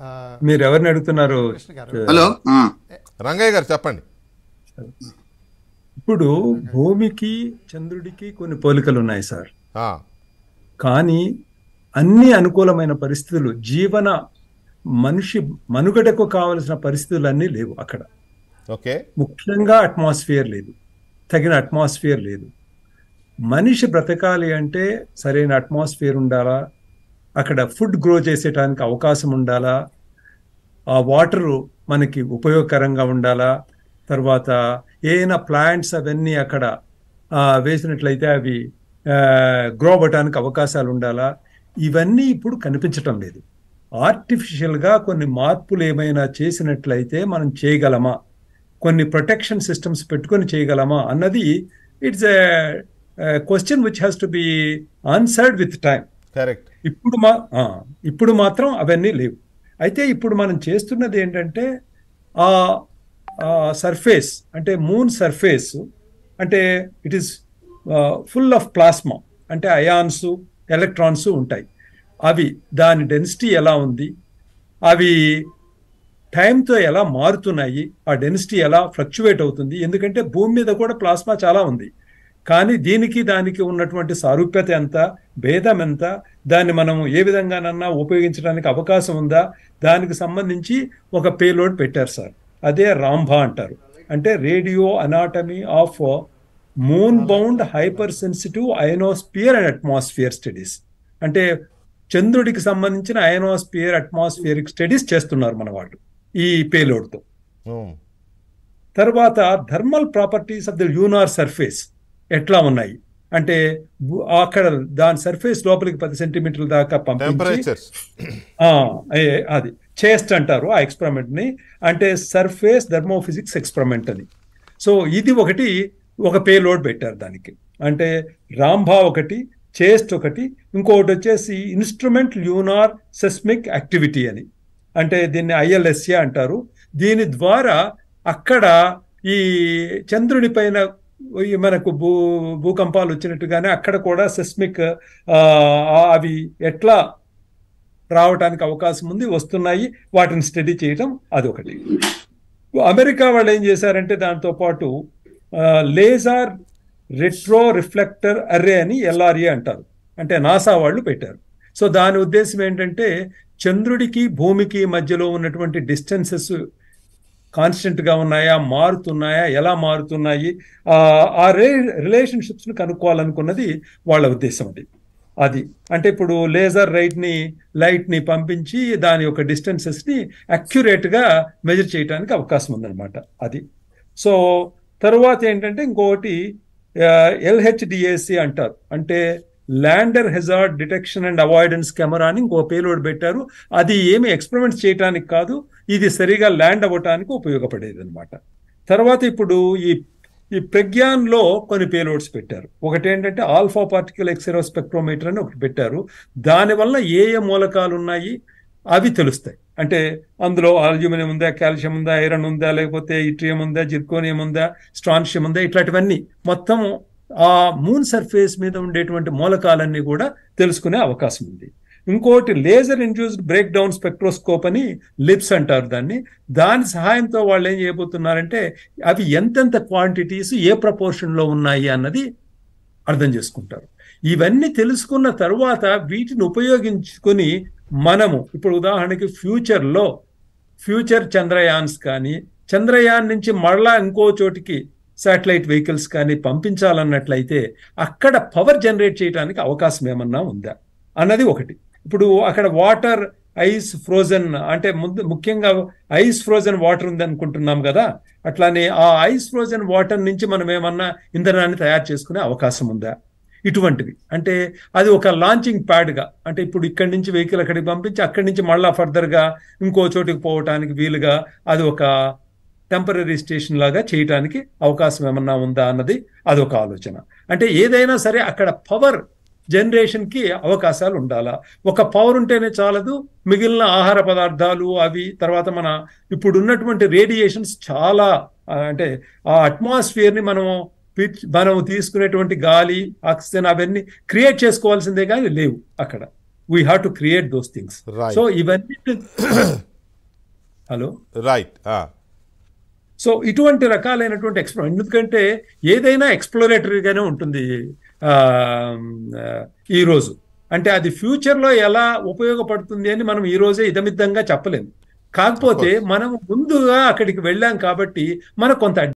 మీరు ఎవరిని అడుగుతున్నారు? హలో రంగయ్య గారు చెప్పండి. ఇప్పుడు భూమికి చంద్రుడికి కొన్ని పోలికలు ఉన్నాయి సార్. కానీ అన్ని అనుకూలమైన పరిస్థితులు, మనిషి మనుగడకు కావలసిన పరిస్థితులన్నీ లేవు అక్కడ. ఓకే. ముఖ్యంగా అట్మాస్ఫియర్ లేదు, తగిన అట్మాస్ఫియర్ లేదు. మనిషి బ్రతకాలి అంటే సరైన అట్మాస్ఫియర్ ఉండాలా, అక్కడ ఫుడ్ గ్రో చేసేటానికి అవకాశం ఉండాలా, ఆ వాటరు మనకి ఉపయోగకరంగా ఉండాలా, తర్వాత ఏదైనా ప్లాంట్స్ అవన్నీ అక్కడ వేసినట్లయితే అవి గ్రో అవ్వటానికి అవకాశాలు ఉండాలా. ఇవన్నీ ఇప్పుడు కనిపించటం లేదు. ఆర్టిఫిషియల్గా కొన్ని మార్పులు ఏమైనా చేసినట్లయితే మనం చేయగలమా, కొన్ని ప్రొటెక్షన్ సిస్టమ్స్ పెట్టుకొని చేయగలమా అన్నది it's a question which has to be answered with time. Correct. ఇప్పుడు మాత్రం అవన్నీ లేవు. అయితే ఇప్పుడు మనం చేస్తున్నది ఏంటంటే ఆ సర్ఫేస్ అంటే మూన్ సర్ఫేస్ అంటే it is full of plasma, అంటే అయాన్స్ ఎలక్ట్రాన్స్ ఉంటాయి. అవి దాని డెన్సిటీ ఎలా ఉంది, అవి టైంతో ఎలా మారుతున్నాయి, ఆ డెన్సిటీ ఎలా ఫ్లక్చువేట్ అవుతుంది. ఎందుకంటే భూమి మీద కూడా ప్లాస్మా చాలా ఉంది, కానీ దీనికి దానికి ఉన్నటువంటి సారూప్యత ఎంత, భేదం ఎంత, దాన్ని మనం ఏ విధంగానన్నా ఉపయోగించడానికి అవకాశం ఉందా, దానికి సంబంధించి ఒక పేలోడ్ పెట్టారు సార్. అదే రాంభా అంటారు. అంటే radio anatomy of moon bound hyper sensitive ionosphere and atmosphere studies. అంటే చంద్రుడికి సంబంధించిన అయనోస్పియర్ అట్మాస్ఫియరిక్ స్టడీస్ చేస్తున్నారు మన వాళ్ళు ఈ పేలోడ్తో. తర్వాత thermal properties of the lunar surface ఎట్లా ఉన్నాయి అంటే అక్కడ దాని సర్ఫేస్ లోపలికి 10 సెంటీమీటర్ల దాకా పంపించి అది చేస్ట్ అంటారు ఆ ఎక్స్పెరిమెంట్ ని. అంటే సర్ఫేస్ థర్మోఫిజిక్స్ ఎక్స్పెరిమెంట్ అని. సో ఇది ఒక పేలోడ్ పెట్టారు దానికి. అంటే రాంభా ఒకటి, చేస్ట్ ఒకటి, ఇంకొకటి వచ్చేసి ఇన్స్ట్రుమెంట్ ల్యూనార్ సెస్మిక్ యాక్టివిటీ అని, అంటే దీన్ని ILSA అంటారు. దీని ద్వారా అక్కడ ఈ చంద్రుడి పైన మనకు భూకంపాలు వచ్చినట్టుగానే అక్కడ కూడా సెస్మిక్ అవి ఎట్లా రావడానికి అవకాశం ఉంది, వస్తున్నాయి, వాటిని స్టడీ చేయటం అదొకటి. అమెరికా వాళ్ళు ఏం చేశారంటే దాంతో పాటు లేజర్ రెట్రో రిఫ్లెక్టర్ అర్రే అని LRA అంటారు, అంటే నాసా వాళ్ళు పెట్టారు. సో దాని ఉద్దేశం ఏంటంటే చంద్రుడికి భూమికి మధ్యలో ఉన్నటువంటి డిస్టెన్సెస్ కాన్స్టెంట్గా ఉన్నాయా, మారుతున్నాయా, ఎలా మారుతున్నాయి, ఆ రిలేషన్షిప్స్ని కనుక్కోవాలనుకున్నది వాళ్ళ ఉద్దేశం. అది అంటే ఇప్పుడు లేజర్ లైట్ని పంపించి దాని యొక్క డిస్టెన్సెస్ని అక్యురేట్గా మెజర్ చేయడానికి అవకాశం ఉందన్నమాట అది. సో తరువాత ఏంటంటే ఇంకొకటి LHDAC అంటారు, అంటే lander hazard detection and avoidance camera అని ఇంకో పేలోడ్ పెట్టారు. అది ఏమి ఎక్స్పెరిమెంట్స్ చేయడానికి కాదు, ఇది సరిగా ల్యాండ్ అవ్వటానికి ఉపయోగపడేది అనమాట. తర్వాత ఇప్పుడు ఈ ప్రజ్ఞాన్లో కొన్ని పేలోడ్స్ పెట్టారు. ఒకటి ఏంటంటే ఆల్ఫా పార్టికల్ ఎక్స్రే స్పెక్ట్రోమీటర్ అని ఒకటి పెట్టారు. దానివల్ల ఏ మూలకాలు ఉన్నాయి అవి తెలుస్తాయి. అంటే అందులో అల్యూమినియం ఉందా, కాల్షియం ఉందా, ఐరన్ ఉందా, లేకపోతే ఇట్రియం ఉందా, జిర్కోనియం ఉందా, స్ట్రాన్షియం ఉందా, ఇట్లాంటివన్నీ మొత్తం ఆ మూన్ సర్ఫేస్ మీద ఉండేటువంటి మూలకాలన్నీ కూడా తెలుసుకునే అవకాశం ఉంది. ఇంకోటి laser induced breakdown spectroscope అని లిప్స్ అంటారు దాని సహాయంతో వాళ్ళు ఏం చేయబోతున్నారంటే అవి ఎంతెంత క్వాంటిటీస్ ఏ ప్రపోర్షన్లో ఉన్నాయి అన్నది అర్థం చేసుకుంటారు. ఇవన్నీ తెలుసుకున్న తర్వాత వీటిని ఉపయోగించుకొని మనము ఇప్పుడు ఉదాహరణకి ఫ్యూచర్ చంద్రయాన్స్ కానీ, చంద్రయాన్ నుంచి మరలా ఇంకో చోటికి శాటిలైట్ వెహికల్స్ కానీ పంపించాలన్నట్లయితే అక్కడ పవర్ జనరేట్ చేయడానికి అవకాశం ఏమన్నా ఉందా అన్నది ఒకటి. ఇప్పుడు అక్కడ వాటర్ ఐస్ ఫ్రోజన్, అంటే ముఖ్యంగా ఐస్ ఫ్రోజన్ వాటర్ ఉంది అనుకుంటున్నాం కదా, అట్లానే ఆ ఐస్ ఫ్రోజన్ వాటర్ నుంచి మనం ఏమన్నా ఇంధనాన్ని తయారు చేసుకునే అవకాశం ఉందా, ఇటువంటివి. అంటే అది ఒక లాంచింగ్ ప్యాడ్గా, అంటే ఇప్పుడు ఇక్కడి నుంచి వెహికల్ అక్కడికి పంపించి అక్కడి నుంచి మళ్ళా ఫర్దర్గా ఇంకో చోటికి పోవటానికి వీలుగా అది ఒక టెంపరీ స్టేషన్ లాగా చేయటానికి అవకాశం ఏమన్నా ఉందా అన్నది అదొక ఆలోచన. అంటే ఏదైనా సరే అక్కడ పవర్ జనరేషన్కి అవకాశాలు ఉండాలా. ఒక పవర్ ఉంటేనే చాలదు, మిగిలిన ఆహార పదార్థాలు అవి, తర్వాత ఇప్పుడు ఉన్నటువంటి రేడియేషన్స్ చాలా, అంటే ఆ అట్మాస్ఫియర్ని మనం తీసుకునేటువంటి గాలి, ఆక్సిజన్ అవన్నీ క్రియేట్ చేసుకోవాల్సిందే కానీ లేవు అక్కడ. We have to create those things. So ఇవన్నీ హలో, రైట్. సో ఇటువంటి రకాలైనటువంటి ఎందుకంటే ఏదైనా ఎక్స్ప్లోరేటరీగానే ఉంటుంది ఈ రోజు. అంటే అది ఫ్యూచర్లో ఎలా ఉపయోగపడుతుంది అని మనం ఈ రోజే ఇదమిద్దంగా చెప్పలేము. కాకపోతే మనం ముందుగా అక్కడికి వెళ్ళాం కాబట్టి మనకు కొంత